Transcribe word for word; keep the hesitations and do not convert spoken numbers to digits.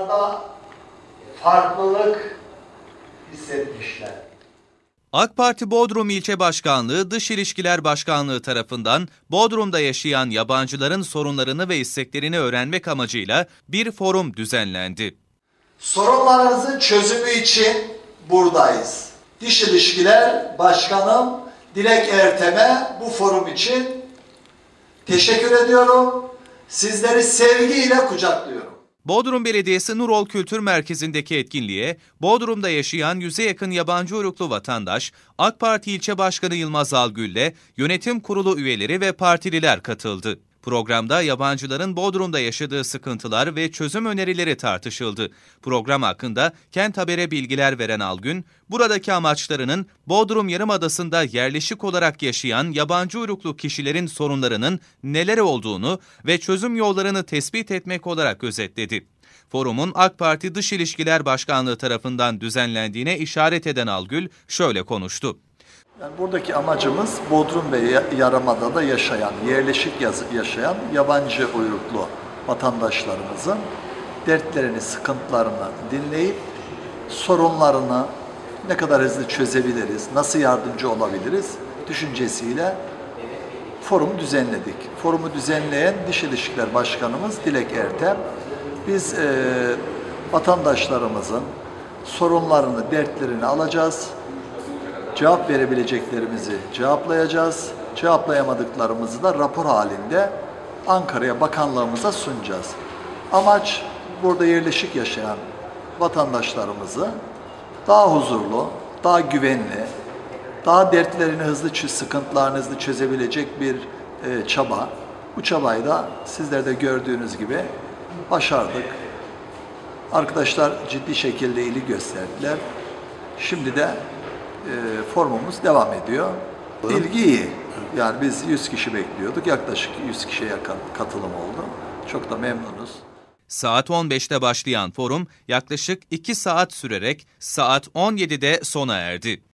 Onlarda farklılık hissetmişler. AK Parti Bodrum İlçe Başkanlığı Dış İlişkiler Başkanlığı tarafından Bodrum'da yaşayan yabancıların sorunlarını ve isteklerini öğrenmek amacıyla bir forum düzenlendi. Sorunlarınızın çözümü için buradayız. Dış İlişkiler Başkanım Dilek Ertem'e bu forum için teşekkür ediyorum. Sizleri sevgiyle kucaklıyorum. Bodrum Belediyesi Nurol Kültür Merkezi'ndeki etkinliğe Bodrum'da yaşayan yüze yakın yabancı uyruklu vatandaş, AK Parti İlçe Başkanı Yılmaz Algül'le yönetim kurulu üyeleri ve partililer katıldı. Programda yabancıların Bodrum'da yaşadığı sıkıntılar ve çözüm önerileri tartışıldı. Program hakkında Kent Haber'e bilgiler veren Algün, buradaki amaçlarının Bodrum Yarımadası'nda yerleşik olarak yaşayan yabancı uyruklu kişilerin sorunlarının neler olduğunu ve çözüm yollarını tespit etmek olarak özetledi. Forumun AK Parti Dış İlişkiler Başkanlığı tarafından düzenlendiğine işaret eden Algül şöyle konuştu. Yani buradaki amacımız Bodrum ve Yarımada'da yaşayan, yerleşik yaşayan yabancı uyruklu vatandaşlarımızın dertlerini, sıkıntılarını dinleyip sorunlarını ne kadar hızlı çözebiliriz, nasıl yardımcı olabiliriz düşüncesiyle forum düzenledik. Forumu düzenleyen Dış İlişkiler Başkanımız Dilek Ertem. Biz e, vatandaşlarımızın sorunlarını, dertlerini alacağız. Cevap verebileceklerimizi cevaplayacağız. Cevaplayamadıklarımızı da rapor halinde Ankara'ya, bakanlığımıza sunacağız. Amaç burada yerleşik yaşayan vatandaşlarımızı daha huzurlu, daha güvenli, daha dertlerini hızlı, sıkıntılarını hızlı çözebilecek bir e, çaba. Bu çabayı da sizler de gördüğünüz gibi başardık. Arkadaşlar ciddi şekilde ilgi gösterdiler. Şimdi de E, formumuz devam ediyor. İlgi iyi. Yani biz yüz kişi bekliyorduk. Yaklaşık yüz kişiye yakın katılım oldu. Çok da memnunuz. Saat on beşte başlayan forum yaklaşık iki saat sürerek saat on yedide sona erdi.